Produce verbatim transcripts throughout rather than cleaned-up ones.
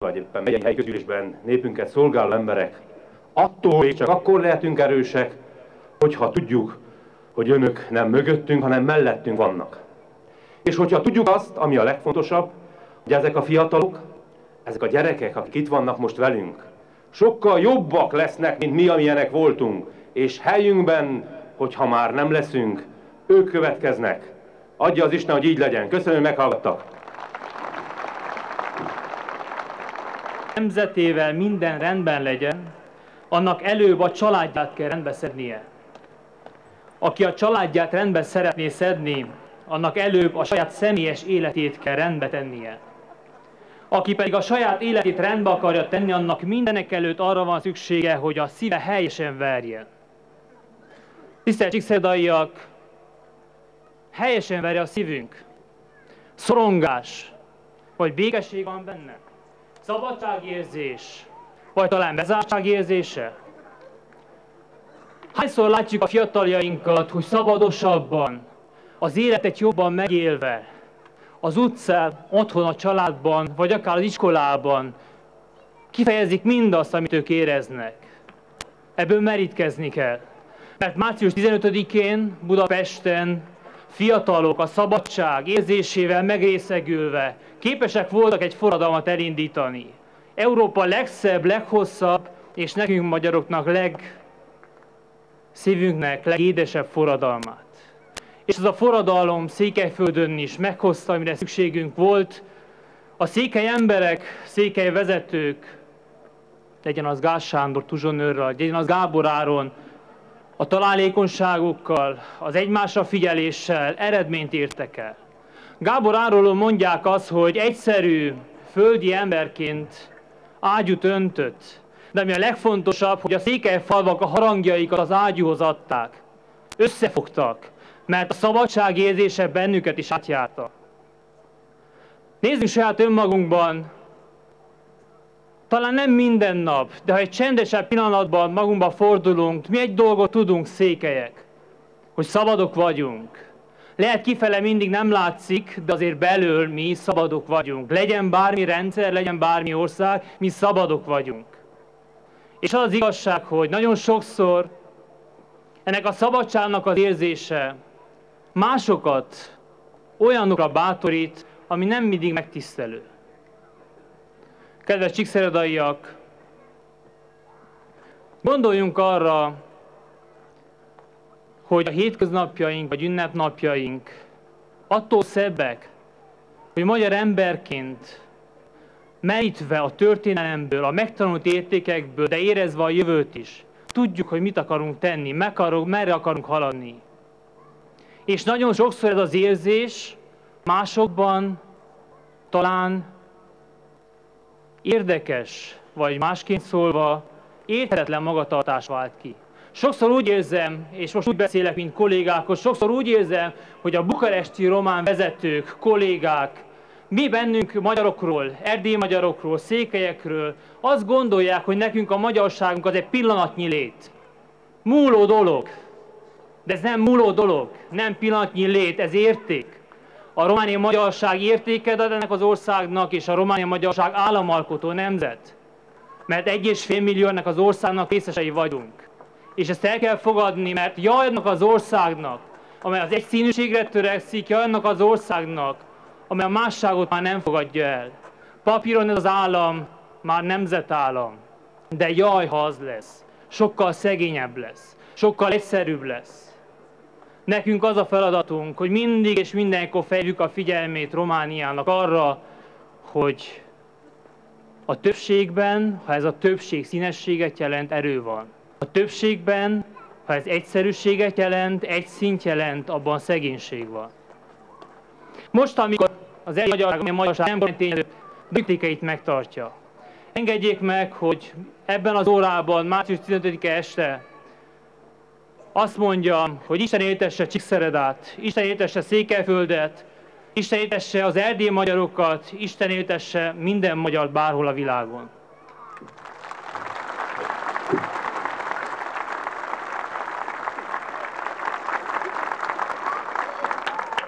vagy éppen megyei helyi közgyűlésben népünket szolgáló emberek, attól még csak akkor lehetünk erősek, hogyha tudjuk, hogy önök nem mögöttünk, hanem mellettünk vannak. És hogyha tudjuk azt, ami a legfontosabb, hogy ezek a fiatalok, ezek a gyerekek, akik itt vannak most velünk, sokkal jobbak lesznek, mint mi, amilyenek voltunk, és helyünkben, hogyha már nem leszünk, ők következnek. Adja az Isten, hogy így legyen. Köszönöm, hogy meghallgattak. Nemzetével minden rendben legyen, annak előbb a családját kell rendbe szednie. Aki a családját rendbe szeretné szedni, annak előbb a saját személyes életét kell rendbe tennie. Aki pedig a saját életét rendbe akarja tenni, annak mindenek előtt arra van szüksége, hogy a szíve helyesen verjen. Tisztelt csíkszeredaiak, helyesen verje a szívünk. Szorongás, vagy békesség van benne? Szabadságérzés, vagy talán bezártságérzése? Hányszor látjuk a fiataljainkat, hogy szabadosabban, az életet jobban megélve, az utcán, otthon, a családban, vagy akár az iskolában kifejezik mindazt, amit ők éreznek. Ebből merítkezni kell. Mert március tizenötödikén Budapesten fiatalok a szabadság érzésével megrészegülve képesek voltak egy forradalmat elindítani. Európa legszebb, leghosszabb, és nekünk magyaroknak legszívünknek legédesebb forradalmát. És ez a forradalom Székelyföldön is meghozta, amire szükségünk volt. A székely emberek, székely vezetők, legyen az Gáz Sándor Tuzsonőrrel, legyen az Gábor Áron, a találékonyságukkal, az egymásra figyeléssel eredményt értek el. Gábor Áronról mondják azt, hogy egyszerű, földi emberként ágyút öntött, de ami a legfontosabb, hogy a székelyfalvak a harangjaikat az ágyúhoz adták. Összefogtak, mert a szabadság érzése bennüket is átjárta. Nézzük saját önmagunkban, talán nem minden nap, de ha egy csendesebb pillanatban magunkba fordulunk, mi egy dolgot tudunk, székelyek, hogy szabadok vagyunk. Lehet kifele mindig nem látszik, de azért belül mi szabadok vagyunk. Legyen bármi rendszer, legyen bármi ország, mi szabadok vagyunk. És az az igazság, hogy nagyon sokszor ennek a szabadságnak az érzése másokat olyanokra bátorít, ami nem mindig megtisztelő. Kedves csíkszeredaiak, gondoljunk arra, hogy a hétköznapjaink vagy ünnepnapjaink attól szebbek, hogy magyar emberként merítve a történelemből, a megtanult értékekből, de érezve a jövőt is, tudjuk, hogy mit akarunk tenni, merre akarunk haladni. És nagyon sokszor ez az érzés másokban talán érdekes, vagy másként szólva, érthetetlen magatartás vált ki. Sokszor úgy érzem, és most úgy beszélek, mint kollégákhoz, sokszor úgy érzem, hogy a bukaresti román vezetők, kollégák, mi bennünk magyarokról, erdélyi magyarokról, székelyekről azt gondolják, hogy nekünk a magyarságunk az egy pillanatnyi lét. Múló dolog. De ez nem múló dolog, nem pillanatnyi lét, ez érték. A romániai magyarság értéke ad ennek az országnak, és a romániai magyarság államalkotó nemzet. Mert egy és fél millió ennek az országnak részesei vagyunk. És ezt el kell fogadni, mert jaj annak az országnak, amely az egyszínűségre törekszik, jaj annak az országnak, amely a másságot már nem fogadja el. Papíron ez az állam már nemzetállam, de jaj, ha az lesz. Sokkal szegényebb lesz, sokkal egyszerűbb lesz. Nekünk az a feladatunk, hogy mindig és mindenkor fejlődjük a figyelmét Romániának arra, hogy a többségben, ha ez a többség színességet jelent, erő van. A többségben, ha ez egyszerűséget jelent, egy szint jelent, abban szegénység van. Most, amikor az egy magyarság, a magyarság nem tényleg döntéseit megtartja, engedjék meg, hogy ebben az órában, március tizenötödike este azt mondjam, hogy Isten éltesse Csíkszeredát, Isten éltesse Székelyföldet, Isten éltesse az erdélyi magyarokat, Isten éltesse minden magyar bárhol a világon.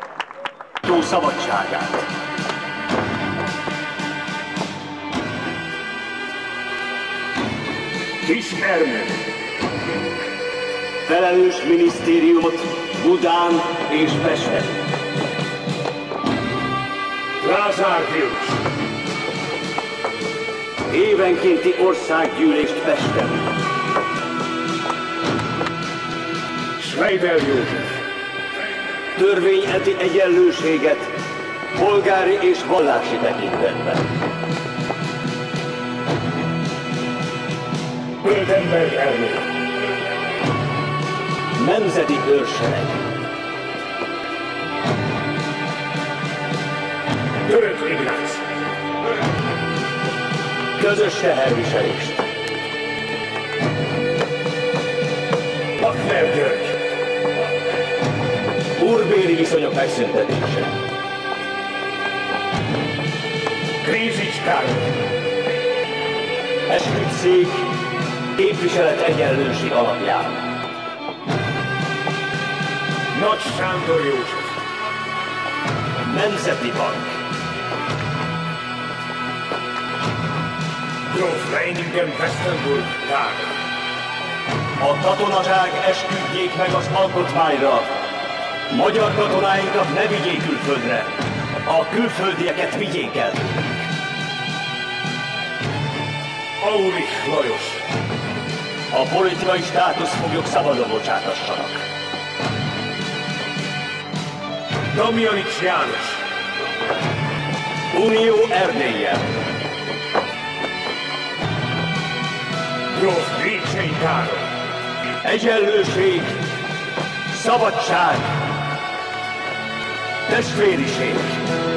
Szabadságát. Kis Ernő. Felelős minisztériumot Budán és Pesten. Lázár Vilmos. Évenkénti országgyűlést Pesten. Schreiber József. Törvényeti egyenlőséget polgári és vallási tekintetben. Böldenberg Ernő. Nemzeti őrsereg. Török Ignác. Közös teherviselést. Akner György. Úrbéri viszonyok megszüntetése. Krízics Károly. Esküdtszék képviselet egyenlőség alapján. Nagy Sándor József. Nemzeti Bank. Gróf Leiningen Westenburg Károly. A katonaság esküdjék meg az alkotmányra. Magyar katonáinkat ne vigyék külföldre. A külföldieket vigyék el. Aurich Lajos. A politikai státuszfoglyok szabadon bocsátassanak. Damjanics János. Unió Erdéllyel. Gróf Grécsei Károly. Egyenlőség, szabadság, testvériség.